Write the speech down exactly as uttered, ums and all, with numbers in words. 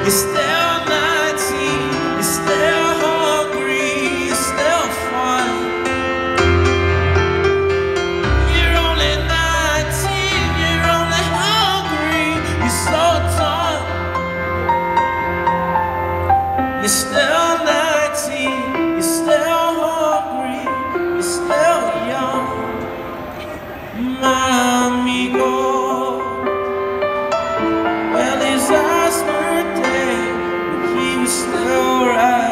You're still nineteen, you're still hungry, you're still fun. You're only nineteen, you're only hungry, you're so done. You're still nineteen, you're still hungry, you're still young. My amigo, well, his last birthday, he was still right.